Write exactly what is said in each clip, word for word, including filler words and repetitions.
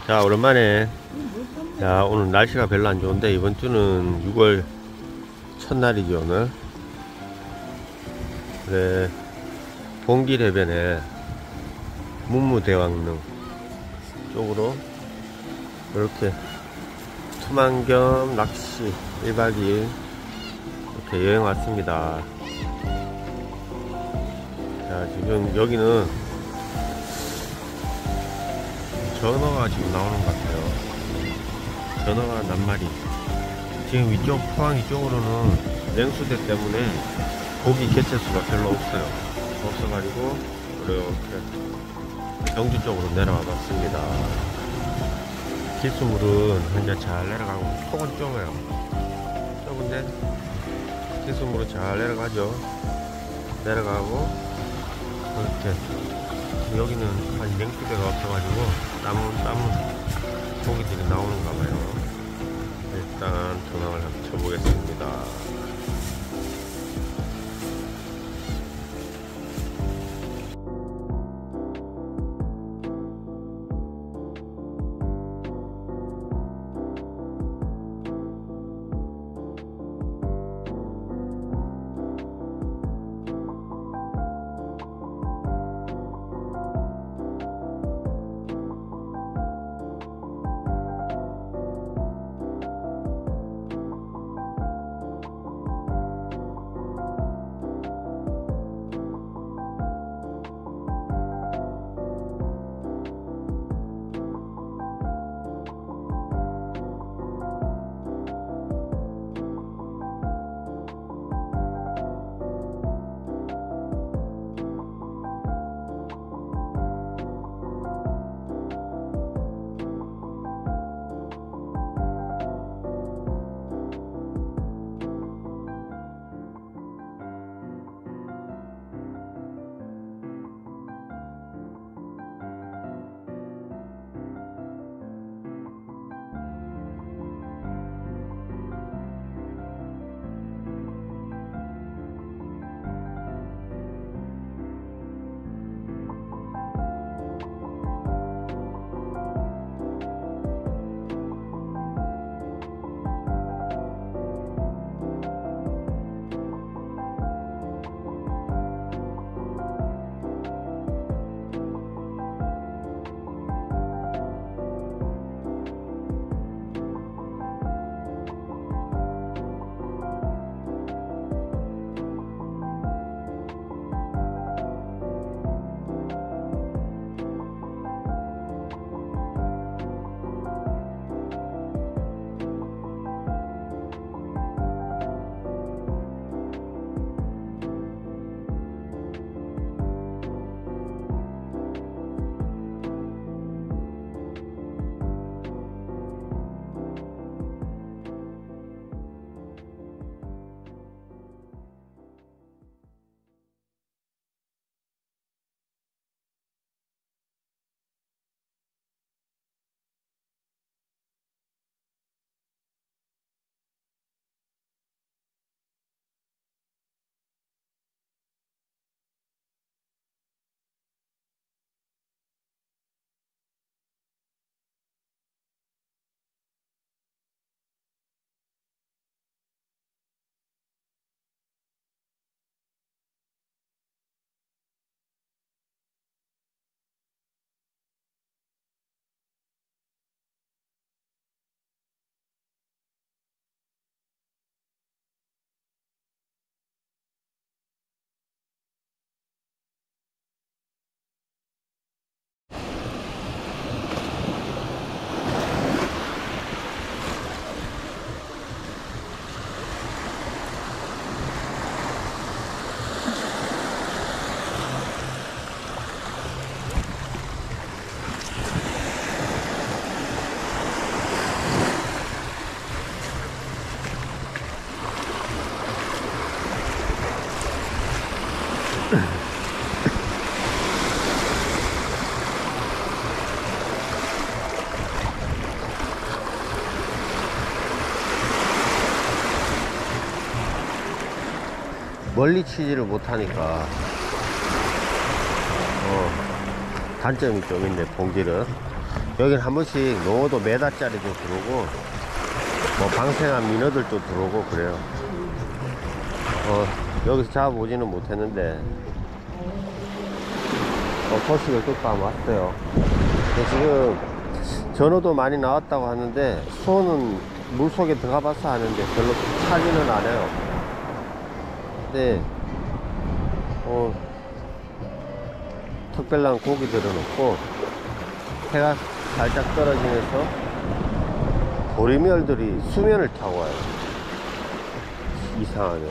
자, 오랜만에. 자, 오늘 날씨가 별로 안 좋은데 이번 주는 유월 첫날이죠 오늘. 그래, 봉길 해변에 문무대왕릉 쪽으로 이렇게 투망겸 낚시 일박 이일 이렇게 여행 왔습니다. 자, 지금 여기는 전어가 지금 나오는 것 같아요. 전어가 낱마리. 지금 이쪽 포항 이쪽으로는 냉수대 때문에 고기 개체수가 별로 없어요. 없어가지고 이렇게 경주 쪽으로 내려와 봤습니다. 기수물은 현재 잘 내려가고, 폭은 좁아요. 좁은데 기수물은 잘 내려가죠. 내려가고 이렇게 여기는 한 냉수대가 없어가지고 남은 남은 고기들이 나오는가 봐요. 일단 전화를 한번 쳐보겠습니다. 멀리 치지를 못하니까 어, 단점이 좀 있네. 봉길은 여긴 한 번씩 농어도 메다짜리도 들어오고 뭐 방생한 민어들도 들어오고 그래요. 어, 여기서 잡아보지는 못했는데 어, 소식을 듣고 한번 왔어요. 근데 지금 전어도 많이 나왔다고 하는데 수어는 물속에 들어가 봐서 하는데 별로 차지는 않아요. 근데 어, 특별한 고기들은 없고 해가 살짝 떨어지면서 보리멸들이 수면을 타고 와요. 이상하네.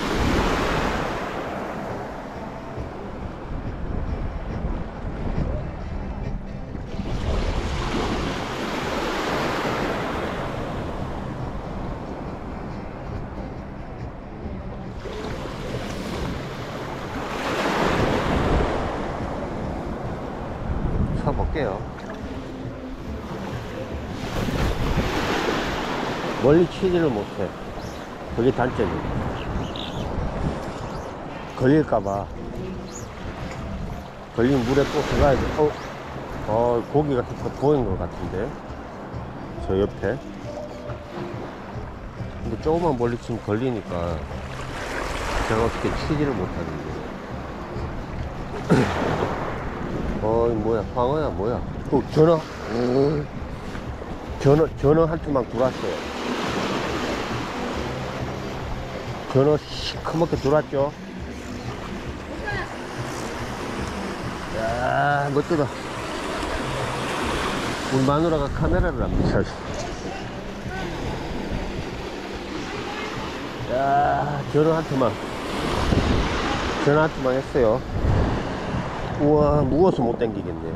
쳐볼게요. 멀리 치지를 못해. 그게 단점이에요. 걸릴까봐. 걸리면 물에 꼭 들어가야 돼. 어, 어, 고기가 보인 것 같은데. 저 옆에. 근데 조금만 멀리 치면 걸리니까 제가 어떻게 치지를 못하는데. 어, 뭐야, 광어야, 뭐야. 어, 전어. 음. 전어, 전어 한 투만 들어왔어요. 전어 시커멓게 들어왔죠. 야, 멋지다. 우리 마누라가 카메라를 안 비춰. 야, 전어 한 투만. 전어 한 투만 했어요. 우와, 무거워서 못 당기겠네.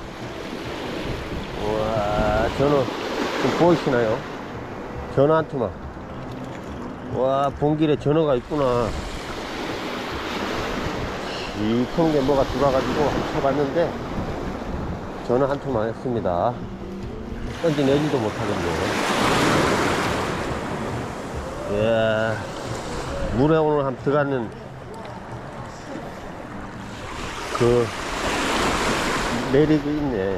우와, 전어 좀 보이시나요? 전어 한 투만. 와, 본 길에 전어가 있구나. 이 큰 게 뭐가 들어와가지고 쳐봤는데 전어 한 투만 했습니다. 던져내지도 못하겠네. 이야, 물에 오늘 한번 들어가는 그 매력이 있네.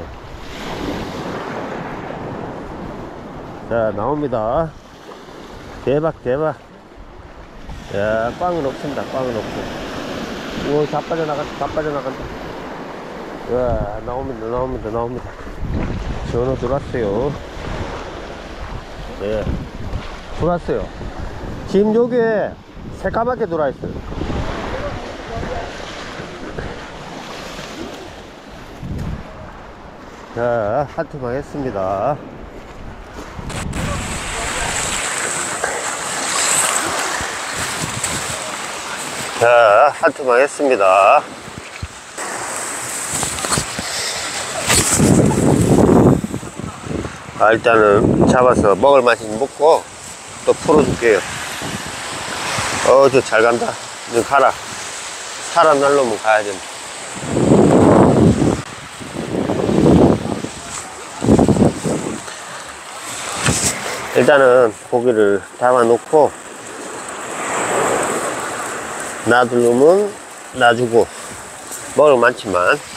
자, 나옵니다. 대박 대박. 야, 꽝은 없습니다. 꽝은 없어. 우와, 다 빠져나간다. 다 빠져나간다. 와, 나옵니다. 나옵니다. 나옵니다. 전어 들어왔어요. 예, 들어왔어요. 지금 여기에 새까맣게 들어와있어요. 자, 한 투방 했습니다. 자, 한 투방 했습니다. 아, 일단은 잡아서 먹을 맛이 먹고 또 풀어줄게요. 어, 저 잘 간다. 너 가라. 사람 날려면 가야 된다. 일단은 고기를 담아 놓고 놔두려면 놔주고 먹을 많지만